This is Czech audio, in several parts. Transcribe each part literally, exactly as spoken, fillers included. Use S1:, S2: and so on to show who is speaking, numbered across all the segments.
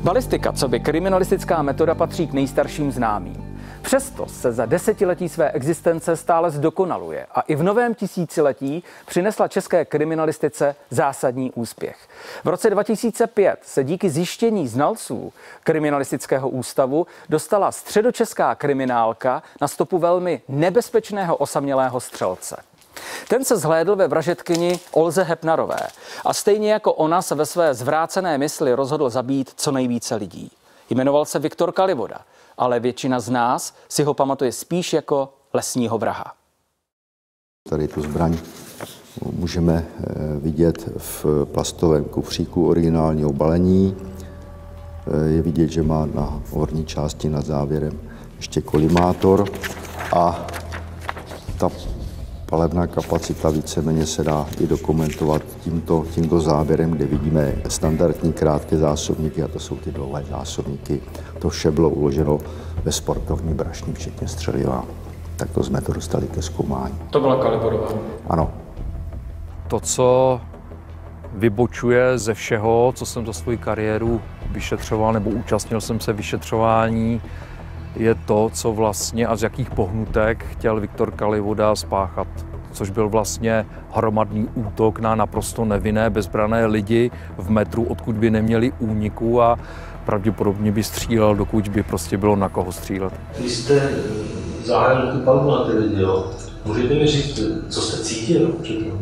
S1: Balistika, coby kriminalistická metoda, patří k nejstarším známým. Přesto se za desetiletí své existence stále zdokonaluje a i v novém tisíciletí přinesla české kriminalistice zásadní úspěch. V roce dva tisíce pět se díky zjištění znalců Kriminalistického ústavu dostala středočeská kriminálka na stopu velmi nebezpečného osamělého střelce. Ten se zhlédl ve vražedkyni Olze Hepnarové a stejně jako ona se ve své zvrácené mysli rozhodl zabít co nejvíce lidí. Jmenoval se Viktor Kalivoda, ale většina z nás si ho pamatuje spíš jako lesního vraha.
S2: Tady tu zbraň můžeme vidět v plastovém kufříku originálního balení. Je vidět, že má na horní části nad závěrem ještě kolimátor a ta palebná kapacita víceméně se dá i dokumentovat tímto, tímto záběrem, kde vidíme standardní krátké zásobníky, a to jsou ty dlouhé zásobníky. To vše bylo uloženo ve sportovní brašni, včetně střeliva. Tak to jsme to dostali ke zkoumání.
S1: To byla Kalivodová.
S2: Ano.
S3: To, co vybočuje ze všeho, co jsem za svou kariéru vyšetřoval, nebo účastnil jsem se vyšetřování, je to, co vlastně a z jakých pohnutek chtěl Viktor Kalivoda spáchat. Což byl vlastně hromadný útok na naprosto nevinné, bezbranné lidi v metru, odkud by neměli úniku, a pravděpodobně by střílel, dokud by prostě bylo na koho střílet.
S4: Když jste zahájil tu palbu na ty lidi, jo, můžete mi říct, co jste cítil předtím?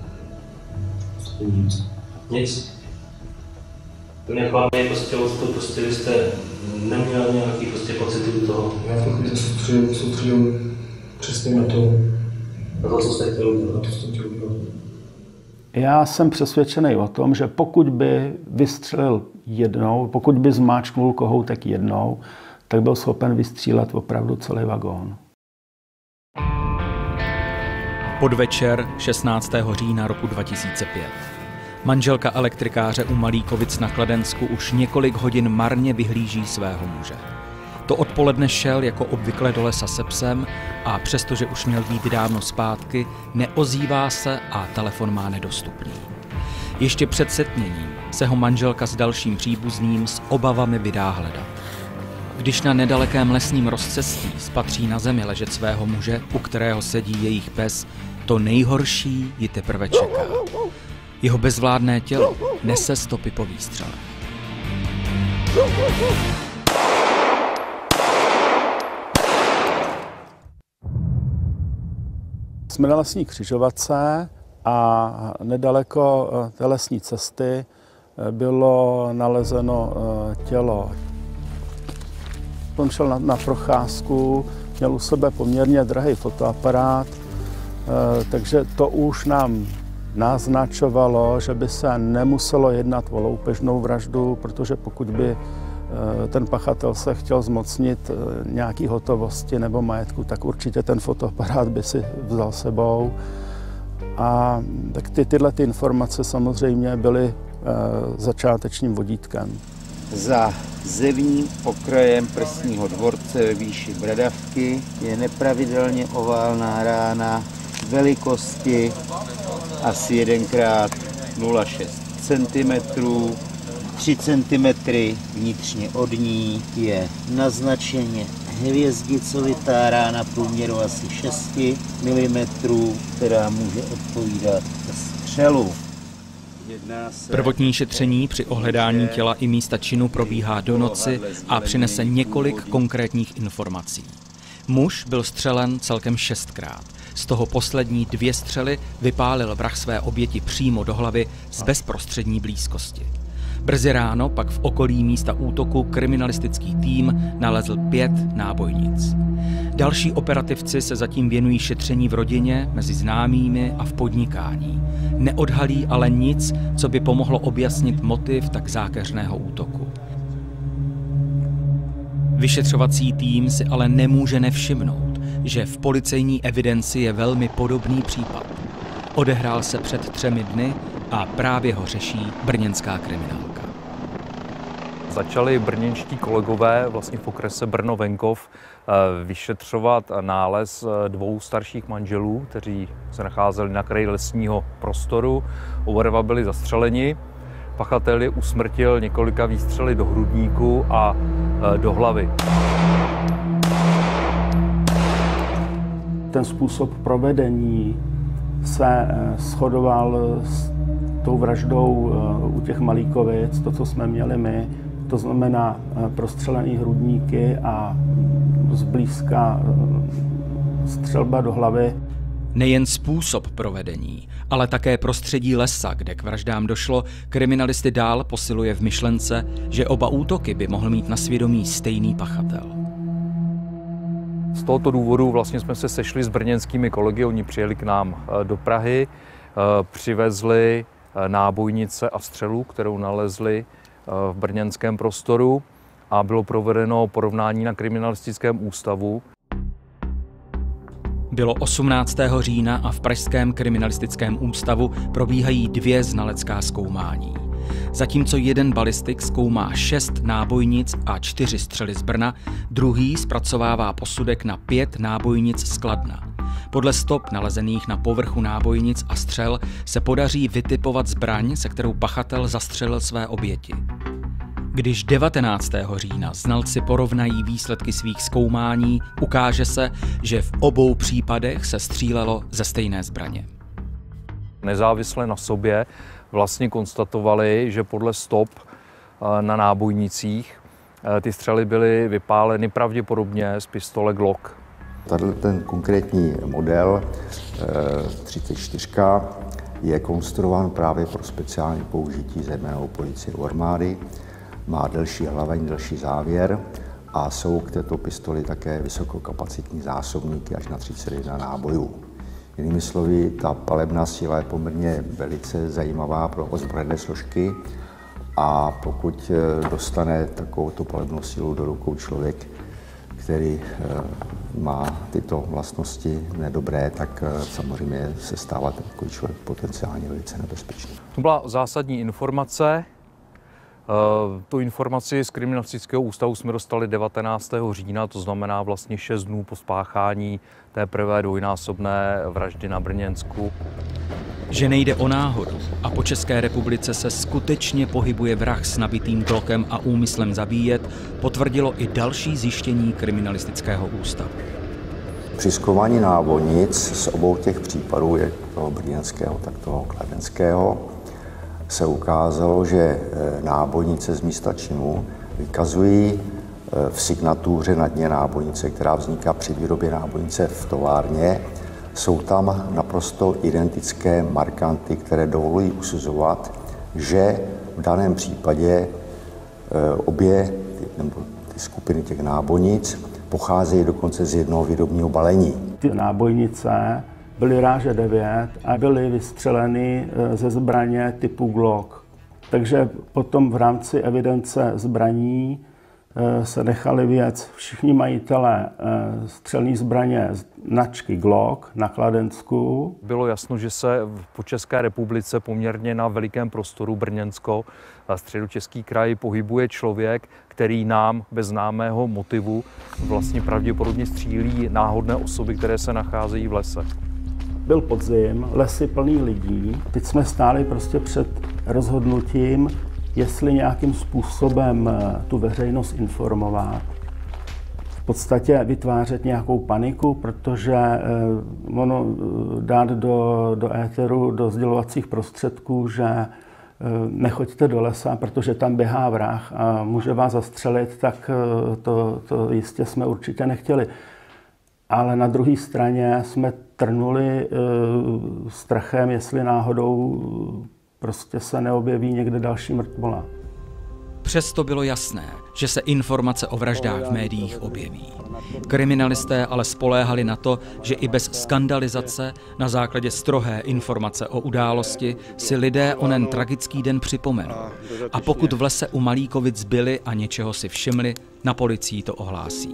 S4: Nic. Nic? To mě hlavně prostě odtud, prostě vy jste neměl nějaký prostě pocity do toho?
S5: Já jsem se soustředil, soustředil přesně na to.
S4: Na to, co jste chtěl udělat?
S5: Na to, co jste chtěl udělat.
S6: Já jsem přesvědčený o tom, že pokud by vystřelil jednou, pokud by zmáčknul kohoutek jednou, tak byl schopen vystřílet opravdu celý vagón.
S1: Podvečer šestnáctého října roku dva tisíce pět. Manželka elektrikáře u Malíkovic na Kladensku už několik hodin marně vyhlíží svého muže. To odpoledne šel jako obvykle do lesa se psem a přestože už měl být dávno zpátky, neozývá se a telefon má nedostupný. Ještě před setměním se ho manželka s dalším příbuzným s obavami vydá hledat. Když na nedalekém lesním rozcestí spatří na zemi ležet svého muže, u kterého sedí jejich pes, to nejhorší ji teprve čeká. Jeho bezvládné tělo nese stopy po výstřele.
S6: Jsme na lesní křižovatce a nedaleko té lesní cesty bylo nalezeno tělo. On šel na, na procházku, měl u sebe poměrně drahý fotoaparát, takže to už nám naznačovalo, že by se nemuselo jednat o loupežnou vraždu, protože pokud by ten pachatel se chtěl zmocnit nějaký hotovosti nebo majetku, tak určitě ten fotoaparát by si vzal sebou. A tak ty, tyhle ty informace samozřejmě byly začátečním vodítkem.
S7: Za zevním pokrajem prsního dvorce ve výši bradavky je nepravidelně oválná rána velikosti asi jeden krát nula celá šest centimetrů. tři centimetry vnitřně od ní je naznačeně hvězdicovitá rána průměru asi šest milimetrů, která může odpovídat střelu.
S1: Prvotní šetření při ohledání těla i místa činu probíhá do noci a přinese několik konkrétních informací. Muž byl střelen celkem šestkrát. Z toho poslední dvě střely vypálil vrah své oběti přímo do hlavy z bezprostřední blízkosti. Brzy ráno pak v okolí místa útoku kriminalistický tým nalezl pět nábojnic. Další operativci se zatím věnují šetření v rodině, mezi známými a v podnikání. Neodhalí ale nic, co by pomohlo objasnit motiv tak zákeřného útoku. Vyšetřovací tým si ale nemůže nevšimnout, že v policejní evidenci je velmi podobný případ. Odehrál se před třemi dny a právě ho řeší brněnská kriminálka.
S3: Začali brněnští kolegové vlastně v okrese Brno-Venkov vyšetřovat nález dvou starších manželů, kteří se nacházeli na kraji lesního prostoru. Oba dva byli zastřeleni. Pachatel je usmrtil několika výstřely do hrudníku a do hlavy.
S6: Ten způsob provedení se shodoval s tou vraždou u těch Malíkovic, to, co jsme měli my, to znamená prostřelený hrudníky a zblízka střelba do hlavy.
S1: Nejen způsob provedení, ale také prostředí lesa, kde k vraždám došlo, kriminalisty dál posiluje v myšlence, že oba útoky by mohl mít na svědomí stejný pachatel.
S3: Z tohoto důvodu vlastně jsme se sešli s brněnskými kolegy, oni přijeli k nám do Prahy, přivezli nábojnice a střelu, kterou nalezli v brněnském prostoru a bylo provedeno porovnání na kriminalistickém ústavu.
S1: Bylo osmnáctého října a v pražském kriminalistickém ústavu probíhají dvě znalecká zkoumání. Zatímco jeden balistik zkoumá šest nábojnic a čtyři střely z Brna, druhý zpracovává posudek na pět nábojnic z Kladna. Podle stop nalezených na povrchu nábojnic a střel se podaří vytipovat zbraň, se kterou pachatel zastřelil své oběti. Když devatenáctého října znalci porovnají výsledky svých zkoumání, ukáže se, že v obou případech se střílelo ze stejné zbraně.
S3: Nezávisle na sobě vlastně konstatovali, že podle stop na nábojnicích ty střely byly vypáleny pravděpodobně z pistole Glock.
S2: Tady ten konkrétní model třicet čtyři je konstruován právě pro speciální použití zejména u policie, u armády. Má delší hlaveň, delší závěr a jsou k této pistoli také vysokokapacitní zásobníky až na třicet jedna nábojů. Jinými slovy, ta palebná síla je poměrně velice zajímavá pro ozbrojené složky a pokud dostane takovouto palebnou sílu do rukou člověk, který má tyto vlastnosti nedobré, tak samozřejmě se stává takový člověk potenciálně velice nebezpečný.
S3: To byla zásadní informace. Tu informaci z kriminalistického ústavu jsme dostali devatenáctého října, to znamená vlastně šest dnů po spáchání té prvé dvojnásobné vraždy na Brněnsku.
S1: Že nejde o náhodu a po České republice se skutečně pohybuje vrah s nabitým Glockem a úmyslem zabíjet, potvrdilo i další zjištění kriminalistického ústavu.
S2: Při zkoumání nábojnic z obou těch případů, jak toho brněnského, tak toho kladenského, se ukázalo, že nábojnice z místa činu vykazují v signatuře na dně nábojnice, která vzniká při výrobě nábojnice v továrně. Jsou tam naprosto identické markanty, které dovolují usuzovat, že v daném případě obě nebo ty skupiny těch nábojnic pocházejí dokonce z jednoho výrobního balení.
S6: Ty nábojnice byly ráže devět a byly vystřeleny ze zbraně typu Glock. Takže potom v rámci evidence zbraní se nechali věc všichni majitelé střelné zbraně značky Glock na Kladensku.
S3: Bylo jasno, že se po České republice poměrně na velikém prostoru Brněnsko a středočeský kraj pohybuje člověk, který nám bez známého motivu vlastně pravděpodobně střílí náhodné osoby, které se nacházejí v lese.
S6: Byl podzim, lesy plný lidí. Teď jsme stáli prostě před rozhodnutím, jestli nějakým způsobem tu veřejnost informovat. V podstatě vytvářet nějakou paniku, protože ono dát do, do éteru, do sdělovacích prostředků, že nechoďte do lesa, protože tam běhá vrah a může vás zastřelit, tak to, to jistě jsme určitě nechtěli. Ale na druhé straně jsme trnuli uh, strachem, jestli náhodou prostě se neobjeví někde další mrtvola.
S1: Přesto bylo jasné, že se informace o vraždách v médiích objeví. Kriminalisté ale spoléhali na to, že i bez skandalizace, na základě strohé informace o události, si lidé onen tragický den připomenou. A pokud v lese u Malíkovic byli a něčeho si všimli, na policii to ohlásí.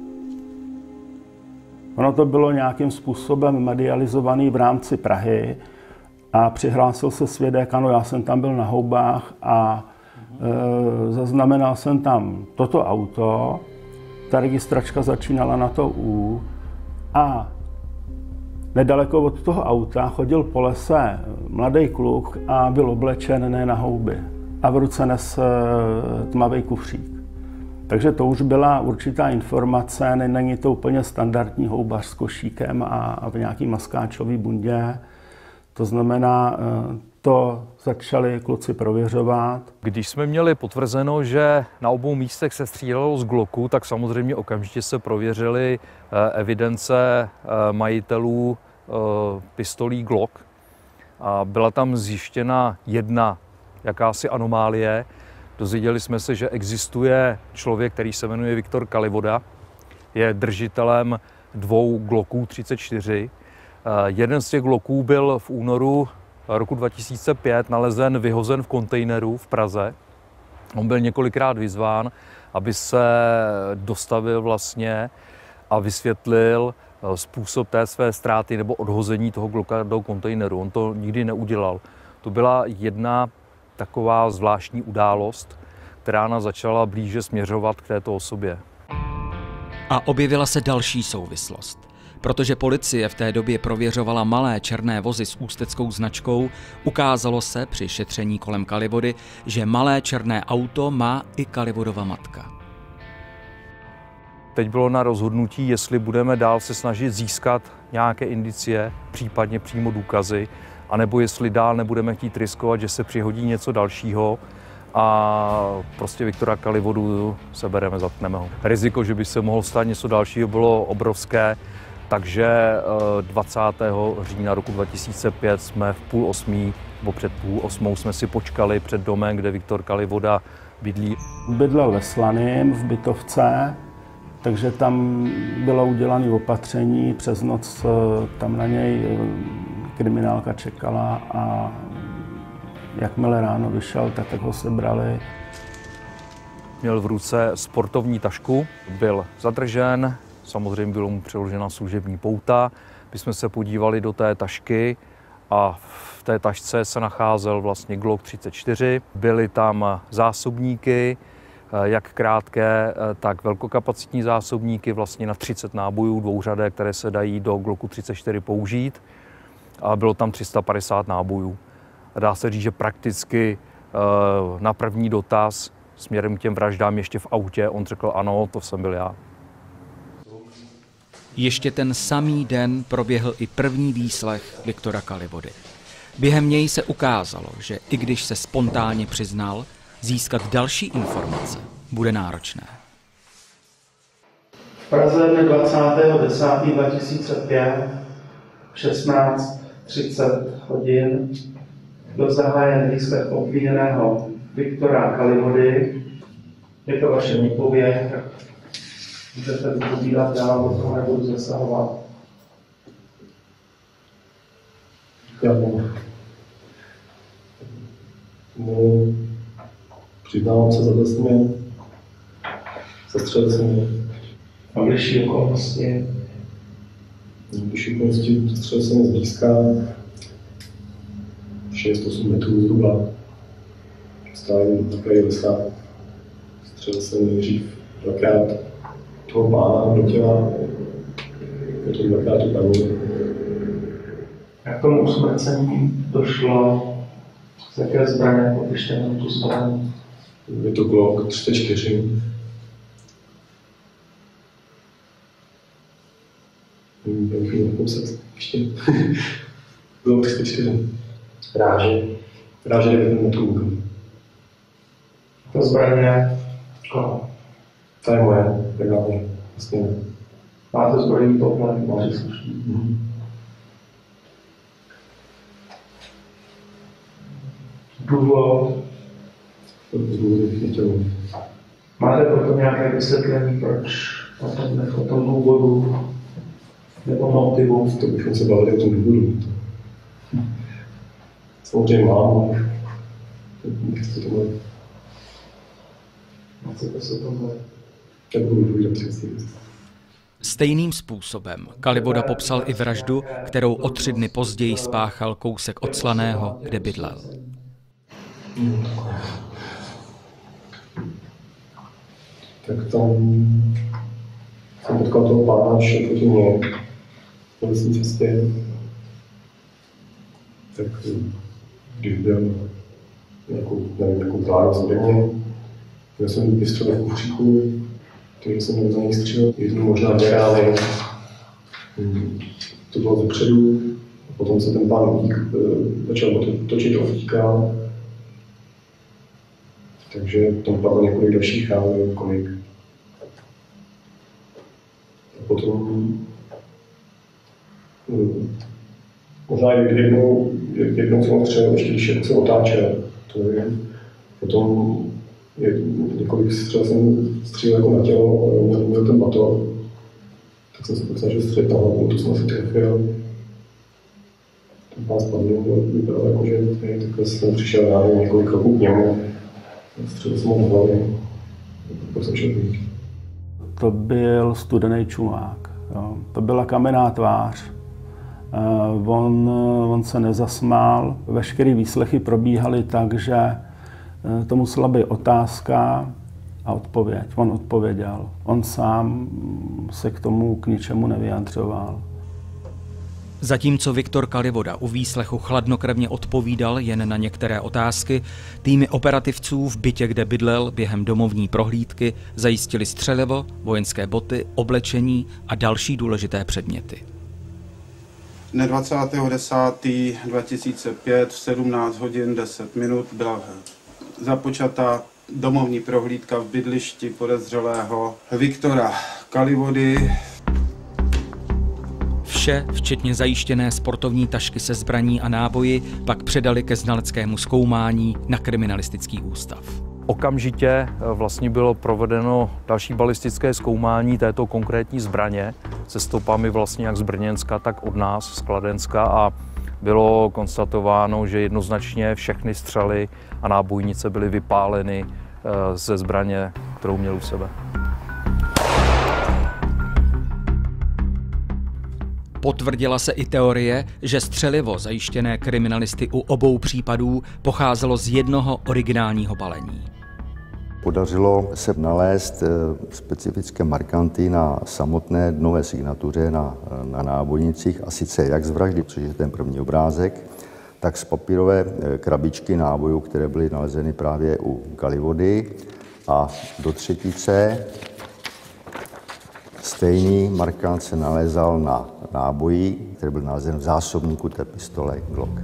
S6: Ono to bylo nějakým způsobem medializovaný v rámci Prahy a přihlásil se svědek, ano, já jsem tam byl na houbách a e, zaznamenal jsem tam toto auto, ta registračka začínala na to U a nedaleko od toho auta chodil po lese mladý kluk a byl oblečen ne na houby. a v ruce nes tmavý kufřík. Takže to už byla určitá informace, není to úplně standardní houbař s košíkem a v nějaký maskáčový bundě. To znamená, to začali kluci prověřovat.
S3: Když jsme měli potvrzeno, že na obou místech se střílelo z Glocku, tak samozřejmě okamžitě se prověřily evidence majitelů pistolí Glock. A byla tam zjištěna jedna jakási anomálie. Dozvěděli jsme se, že existuje člověk, který se jmenuje Viktor Kalivoda, je držitelem dvou Glocků třicet čtyři. Jeden z těch Glocků byl v únoru roku dva tisíce pět nalezen vyhozen v kontejneru v Praze. On byl několikrát vyzván, aby se dostavil vlastně a vysvětlil způsob té své ztráty nebo odhození toho Glocka do kontejneru. On to nikdy neudělal. To byla jedna taková zvláštní událost, která nás začala blíže směřovat k této osobě.
S1: A objevila se další souvislost. Protože policie v té době prověřovala malé černé vozy s ústeckou značkou, ukázalo se při šetření kolem Kalivody, že malé černé auto má i Kalivodova matka.
S3: Teď bylo na rozhodnutí, jestli budeme dál se snažit získat nějaké indicie, případně přímo důkazy, anebo jestli dál nebudeme chtít riskovat, že se přihodí něco dalšího a prostě Viktora Kalivodu sebereme, zatkneme ho. Riziko, že by se mohlo stát něco dalšího, bylo obrovské, takže dvacátého října roku dva tisíce pět jsme v půl osmí, nebo před půl osmou jsme si počkali před domem, kde Viktor Kalivoda bydlí.
S6: Bydlel ve Slaném v bytovce, takže tam bylo udělané opatření, přes noc tam na něj kriminálka čekala a jakmile ráno vyšel, tak ho sebrali.
S3: Měl v ruce sportovní tašku, byl zadržen, samozřejmě bylo mu přeložena služební pouta. My jsme se podívali do té tašky a v té tašce se nacházel vlastně Glock třicet čtyři. Byly tam zásobníky, jak krátké, tak velkokapacitní zásobníky, vlastně na třicet nábojů dvouřadé, které se dají do Glocku třicet čtyři použít. A bylo tam tři sta padesát nábojů. A dá se říct, že prakticky na první dotaz směrem k těm vraždám ještě v autě, on řekl ano, to jsem byl já.
S1: Ještě ten samý den proběhl i první výslech Viktora Kalivody. Během něj se ukázalo, že i když se spontánně přiznal, získat další informace bude náročné.
S8: V Praze dne dvacátého desátého dva tisíce pět v šestnáct třicet hodin byl zahájen výslech obviněného Viktora Kalivody. Je to vaše výpověď, tak můžete vypovídat dál, do toho nebudu zasahovat.
S5: Já mohu. No, přiznávám se za vlastně, zastřelil jsem mě.
S8: A bližší okolnosti?
S5: Bližší okolnosti zastřelil jsem mě zblízka, šest osm metrů zhruba. Stále na kraji lesa. Střelil jsem nejdřív dvakrát toho pána do těla, potom dvakrát tu paní.
S8: Jak tomu usmrcení došlo? Z jaké zbraně, popište nám tu zbraň?
S5: Je to Glock třicet čtyři. Jak ji napsat ještě? Glock třicet čtyři.
S8: Ráže.
S5: Ráže devět metrů.
S8: Ta zbraně koho?
S5: To je moje, legálně. Vlastně.
S8: Máte zbrojní poplatek, máte slušný.
S5: Mm-hmm.
S8: Důvod?
S5: Důvod bych nechtěl.
S8: Máte proto nějaké vysvětlení, proč o tom, o tom důvodu nebo motivu?
S5: To bychom se bavili o tom důvodu. Samozřejmě mám, nechci to mluvit.
S8: Nechcete se to mluvit?
S5: Tak budu povídat přesně.
S1: Stejným způsobem Kalivoda popsal i vraždu, kterou o tři dny později spáchal kousek od Slaného, kde bydlel.
S5: Tak tam jsem potkal toho pána, šel proti mě po lesní cestě. Tak když byl jako, nevím, jako vzdálenost ode mě. Já jsem vystřelil v kufříku, takže jsem za něj střelil. Jednu možná dvě rány. To bylo zepředu. Potom se ten pán utík, začal točit a utíkal. Takže tam padlo několik dalších rán, kolik. A potom možná jednou, jednou jsem střelil, ještě když se otáčel, to nevím. Potom je, několik střel jsem střílel jako na tělo, ale měl, měl ten baton. Tak jsem se pak snažil střelit na hlavu, to jsem asi trefil. Ten pán spadl, vypadal jako, že takhle jsem přišel ráno několik kroků k němu. Střelil jsem ho do hlavy, pak jsem šel vyjít.
S6: To byl studený čumák. Jo. To byla kamenná tvář. Uh, on, on se nezasmál. Veškeré výslechy probíhaly tak, že uh, to musela být otázka a odpověď. On odpověděl. On sám se k tomu k ničemu nevyjadřoval.
S1: Zatímco Viktor Kalivoda u výslechu chladnokrevně odpovídal jen na některé otázky, týmy operativců v bytě, kde bydlel, během domovní prohlídky zajistili střelivo, vojenské boty, oblečení a další důležité předměty.
S9: Dne dvacátého desátého dva tisíce pět v sedmnáct hodin deset minut byla započata domovní prohlídka v bydlišti podezřelého Viktora Kalivody.
S1: Vše, včetně zajištěné sportovní tašky se zbraní a náboji, pak předali ke znaleckému zkoumání na kriminalistický ústav.
S3: Okamžitě vlastně bylo provedeno další balistické zkoumání této konkrétní zbraně se stopami vlastně jak z Brněnska, tak od nás, z Kladenska, a bylo konstatováno, že jednoznačně všechny střely a nábojnice byly vypáleny ze zbraně, kterou měl u sebe.
S1: Potvrdila se i teorie, že střelivo zajištěné kriminalisty u obou případů pocházelo z jednoho originálního balení.
S2: Podařilo se nalézt specifické markanty na samotné dnové signatuře na, na nábojnicích, a sice jak z vraždy, což je ten první obrázek, tak z papírové krabičky nábojů, které byly nalezeny právě u Kalivody, a do třetice stejný markant se nalézal na náboji, který byl nalezen v zásobníku té pistole Glock.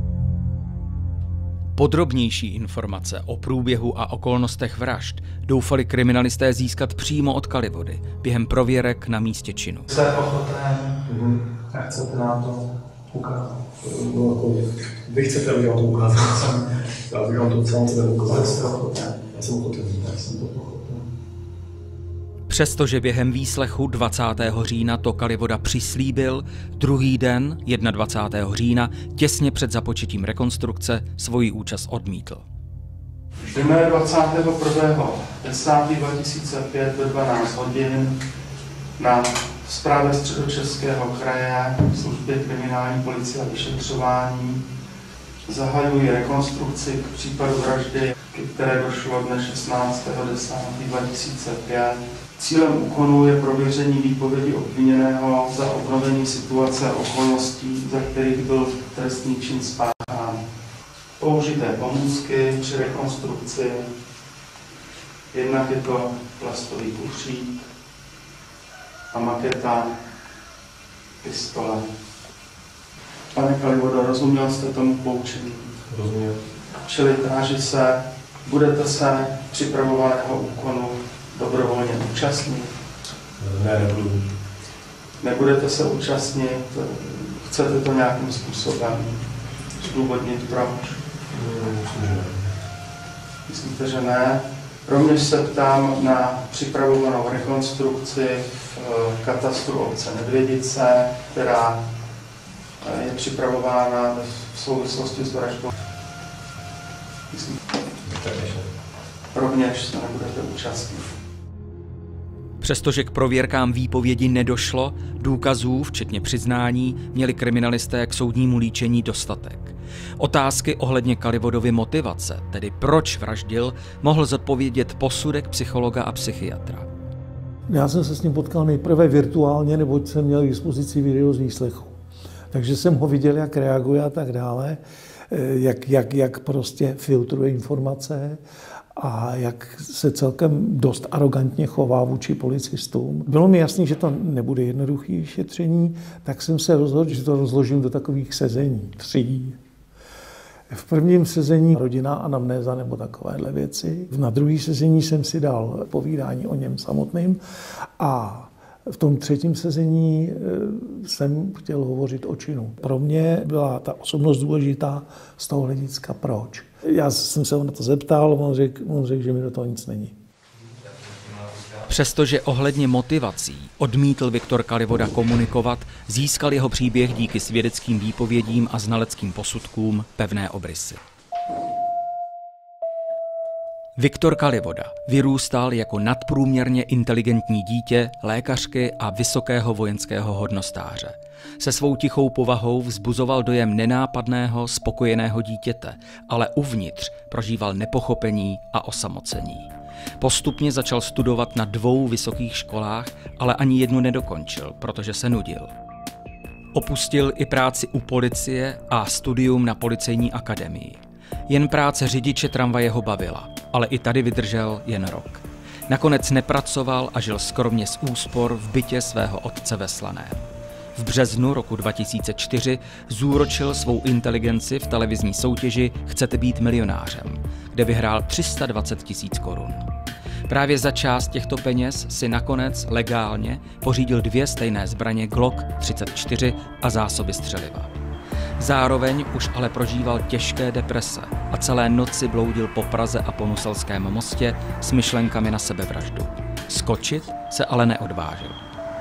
S1: Podrobnější informace o průběhu a okolnostech vražd doufali kriminalisté získat přímo od Kalivody během prověrek na místě činu.
S8: Jste ochoten, mm-hmm. Jak chcete nám to ukázat?
S5: No, jako, vy chcete, abych vám to ukázal. Já bych vám to sám sebe ukázal.
S8: Jste ochoten.
S5: Já jsem ochoten.
S8: Já jsem to pochopen.
S1: Přestože během výslechu dvacátého října to Kalivoda přislíbil, druhý den, dvacátého prvního října, těsně před započetím rekonstrukce, svoji účast odmítl.
S8: Dne dvacátého prvního desátého dva tisíce pět ve dvanáct hodin na správě Středočeského kraje služby kriminální policie a vyšetřování zahajují rekonstrukci k případu vraždy, ke které došlo dne šestnáctého desátého dva tisíce pět. Cílem úkonu je prověření výpovědi obviněného za obnovení situace a okolností, za kterých byl trestný čin spáchán. Použité pomůcky při rekonstrukci, jednak je to plastový kufřík a maketa pistole. Pane Kalivodo, rozuměl jste tomu poučení?
S5: Rozuměl.
S8: Čili táži se, budete se připravovaného úkonu dobrovolně účastnit?
S5: Ne, nebudu.
S8: Nebudete se účastnit? Chcete to nějakým způsobem zdůvodnit, proč?
S5: Myslím, že ne.
S8: Myslíte, že ne? Rovněž se ptám na připravovanou rekonstrukci v katastru obce Nedvědice, která je připravována v souvislosti s vraždou. Rovněž se nebudete účastnit.
S1: Přestože k prověrkám výpovědi nedošlo, důkazů, včetně přiznání, měli kriminalisté k soudnímu líčení dostatek. Otázky ohledně Kalivodovy motivace, tedy proč vraždil, mohl zodpovědět posudek psychologa a psychiatra.
S10: Já jsem se s ním potkal nejprve virtuálně, neboť jsem měl k dispozici video z výslechu. Takže jsem ho viděl, jak reaguje a tak dále. jak, jak, jak prostě filtruje informace a jak se celkem dost arrogantně chová vůči policistům. Bylo mi jasné, že to nebude jednoduché vyšetření, tak jsem se rozhodl, že to rozložím do takových sezení, tří. V prvním sezení rodina anamnéza nebo takovéhle věci. Na druhé sezení jsem si dal povídání o něm samotným a v tom třetím sezení jsem chtěl hovořit o činu. Pro mě byla ta osobnost důležitá z toho hlediska proč. Já jsem se ho na to zeptal, on řekl, on řekl, že mi do toho nic není.
S1: Přestože ohledně motivací odmítl Viktor Kalivoda komunikovat, získal jeho příběh díky svědeckým výpovědím a znaleckým posudkům pevné obrysy. Viktor Kalivoda vyrůstal jako nadprůměrně inteligentní dítě lékařky a vysokého vojenského hodnostáře. Se svou tichou povahou vzbuzoval dojem nenápadného, spokojeného dítěte, ale uvnitř prožíval nepochopení a osamocení. Postupně začal studovat na dvou vysokých školách, ale ani jednu nedokončil, protože se nudil. Opustil i práci u policie a studium na policejní akademii. Jen práce řidiče tramvaje ho bavila, ale i tady vydržel jen rok. Nakonec nepracoval a žil skromně z úspor v bytě svého otce ve Slaném. V březnu roku dva tisíce čtyři zúročil svou inteligenci v televizní soutěži Chcete být milionářem, kde vyhrál tři sta dvacet tisíc korun. Právě za část těchto peněz si nakonec legálně pořídil dvě stejné zbraně Glock třicet čtyři a zásoby střeliva. Zároveň už ale prožíval těžké deprese a celé noci bloudil po Praze a po Nuselském mostě s myšlenkami na sebevraždu. Skočit se ale neodvážil.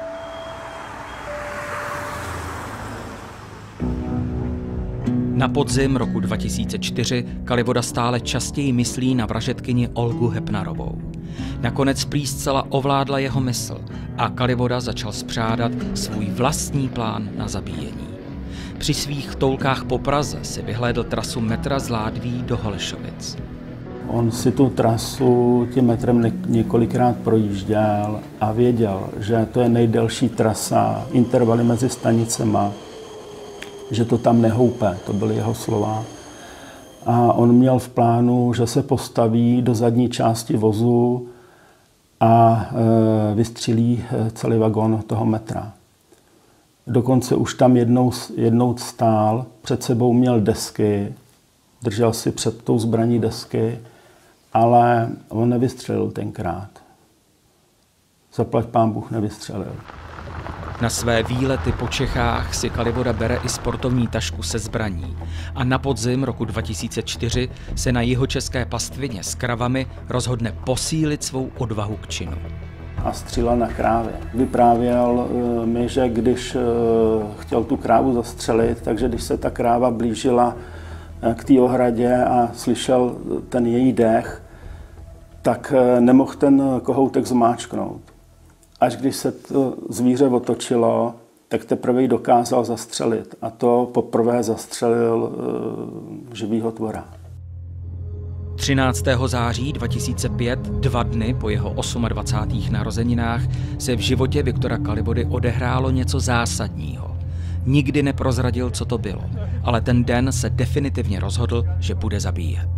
S1: Na podzim roku dva tisíce čtyři Kalivoda stále častěji myslí na vražedkyni Olgu Hepnarovou. Nakonec prý zcela ovládla jeho mysl a Kalivoda začal spřádat svůj vlastní plán na zabíjení. Při svých toulkách po Praze si vyhlédl trasu metra z Ládví do Holešovic.
S6: On si tu trasu tím metrem několikrát projížděl a věděl, že to je nejdelší trasa, intervaly mezi stanicema, že to tam nehoupe, to byly jeho slova. A on měl v plánu, že se postaví do zadní části vozu a e, vystřílí celý vagon toho metra. Dokonce už tam jednou, jednou stál, před sebou měl desky, držel si před tou zbraní desky, ale on nevystřelil tenkrát. Zaplať pán Bůh, nevystřelil.
S1: Na své výlety po Čechách si Kalivoda bere i sportovní tašku se zbraní a na podzim roku dva tisíce čtyři se na jihočeské pastvině s kravami rozhodne posílit svou odvahu k činu.
S6: A střílel na krávě. Vyprávěl mi, že když chtěl tu krávu zastřelit, takže když se ta kráva blížila k té ohradě a slyšel ten její dech, tak nemohl ten kohoutek zmáčknout. Až když se to zvíře otočilo, tak teprve ji dokázal zastřelit. A to poprvé zastřelil uh, živýho tvora.
S1: třináctého září dva tisíce pět, dva dny po jeho dvacátých osmých narozeninách, se v životě Viktora Kalivody odehrálo něco zásadního. Nikdy neprozradil, co to bylo, ale ten den se definitivně rozhodl, že bude zabíjet.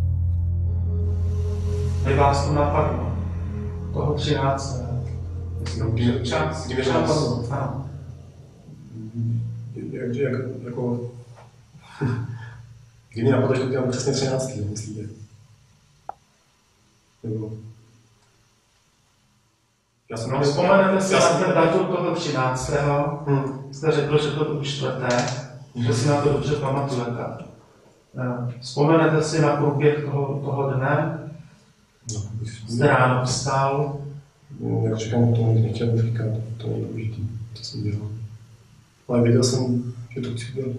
S8: Kdy vás to napadlo? Toho třináctého
S5: Kdy mi napadlo? Ano. Jak, jak, jako... Kdy mi napadlo, že to dělám přesně třináctého myslíte? Nebo... Já jsem
S8: no, vzpomenete si na ten datum toho třináctého Hmm. Jste řekl, že to byl čtvrtek, hmm. že si na to dobře pamatujete. Vzpomenete si na průběh toho, toho dne? No, jste ráno vstal?
S5: No, jak říkám, to nechtěl říkat, to je důležitý, co jsem dělal. Ale věděl jsem, že to chci dělat.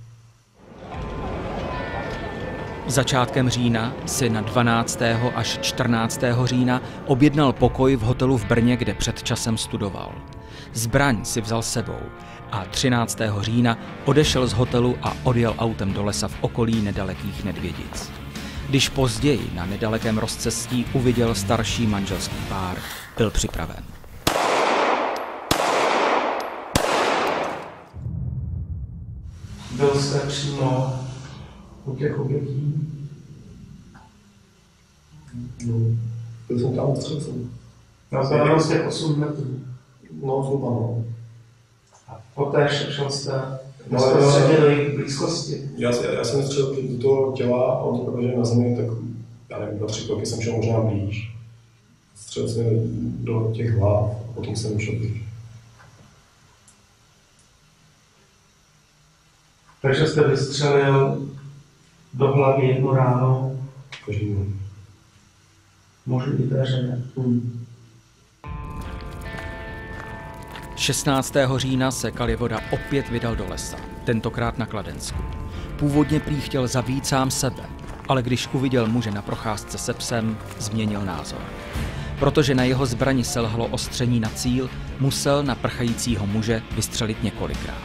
S1: Začátkem října si na dvanáctého až čtrnáctého října objednal pokoj v hotelu v Brně, kde před časem studoval. Zbraň si vzal sebou a třináctého října odešel z hotelu a odjel autem do lesa v okolí nedalekých Nedvědic. Když později na nedalekém rozcestí uviděl starší manželský pár, byl připraven.
S8: Byl jste přímo
S10: u těch obětí?
S5: No, byl jsem tam u střelců.
S8: Na vzdálenosti osm metrů.
S5: No, zhruba, no.
S8: A poté šel jste
S5: No,
S8: bezprostředně do jejich blízkosti.
S5: Já, já jsem střelil do toho těla a on to protože na zemi, tak já nevím, na tři kroky jsem šel možná blíž. Střelil jsem do těch hlav a potom jsem šel blíž.
S8: Takže jste vystřelil do hlavy jednu ráno.
S5: Každý.
S8: Možná i dveře. Hmm.
S1: šestnáctého října se Kalivoda opět vydal do lesa, tentokrát na Kladensku. Původně prý chtěl zabít sám sebe, ale když uviděl muže na procházce se psem, změnil názor. Protože na jeho zbrani selhalo ostření na cíl, musel na prchajícího muže vystřelit několikrát.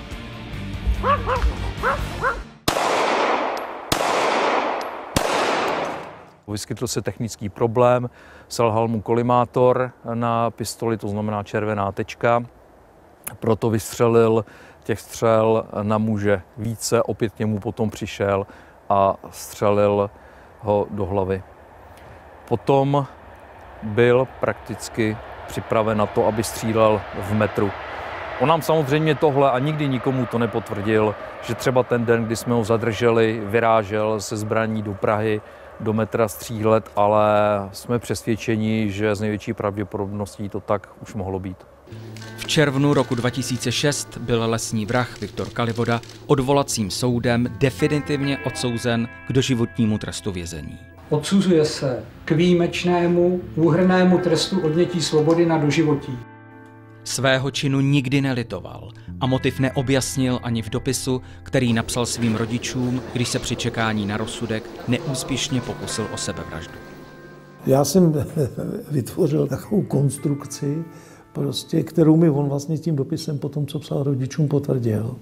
S3: Vyskytl se technický problém, selhal mu kolimátor na pistoli, to znamená červená tečka. Proto vystřelil těch střel na muže více, opět k němu potom přišel a střelil ho do hlavy. Potom byl prakticky připraven na to, aby střílel v metru. On nám samozřejmě tohle a nikdy nikomu to nepotvrdil, že třeba ten den, kdy jsme ho zadrželi, vyrážel se zbraní do Prahy, do metra střílet, ale jsme přesvědčeni, že z největší pravděpodobností to tak už mohlo být.
S1: V červnu roku dva tisíce šest byl lesní vrah Viktor Kalivoda odvolacím soudem definitivně odsouzen k doživotnímu trestu vězení.
S11: Odsuzuje se k výjimečnému úhrnnému trestu odnětí svobody na doživotí.
S1: Svého činu nikdy nelitoval a motiv neobjasnil ani v dopisu, který napsal svým rodičům, když se při čekání na rozsudek neúspěšně pokusil o sebevraždu.
S10: Já jsem vytvořil takovou konstrukci, prostě, kterou mi on vlastně tím dopisem potom, co psal rodičům, potvrdil.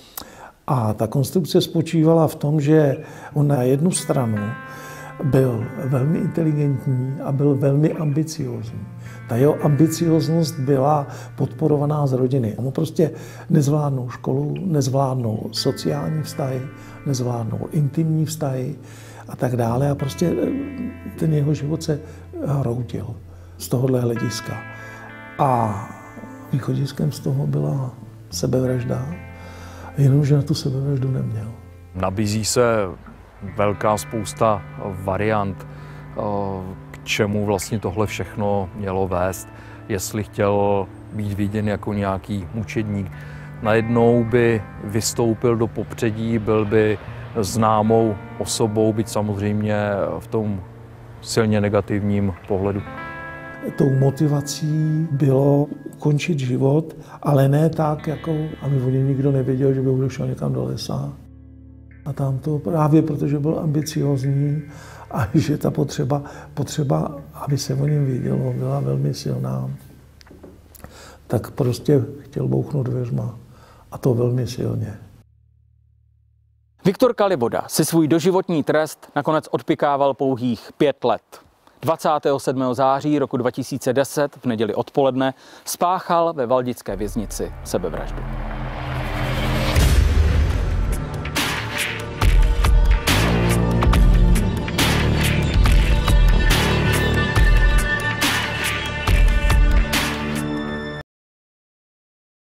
S10: A ta konstrukce spočívala v tom, že on na jednu stranu byl velmi inteligentní a byl velmi ambiciózní. Ta jeho ambicioznost byla podporovaná z rodiny. On prostě nezvládnou školu, nezvládnou sociální vztahy, nezvládnou intimní vztahy a tak dále. A prostě ten jeho život se hroutil z tohohle hlediska. A východiskem z toho byla sebevražda, jenomže na tu sebevraždu neměl.
S3: Nabízí se velká spousta variant, k čemu vlastně tohle všechno mělo vést. Jestli chtěl být viděn jako nějaký mučedník, najednou by vystoupil do popředí, byl by známou osobou, byť samozřejmě v tom silně negativním pohledu.
S10: Tou motivací bylo ukončit život, ale ne tak, jako aby o něm nikdo nevěděl, že by došel někam do lesa. A tam to právě protože byl ambiciózní a že ta potřeba, potřeba, aby se o něm vědělo, byla velmi silná, tak prostě chtěl bouchnout dveřma. A to velmi silně.
S1: Viktor Kalivoda si svůj doživotní trest nakonec odpykával pouhých pět let. dvacátého sedmého září roku dva tisíce deset v neděli odpoledne spáchal ve valdické věznici sebevraždu.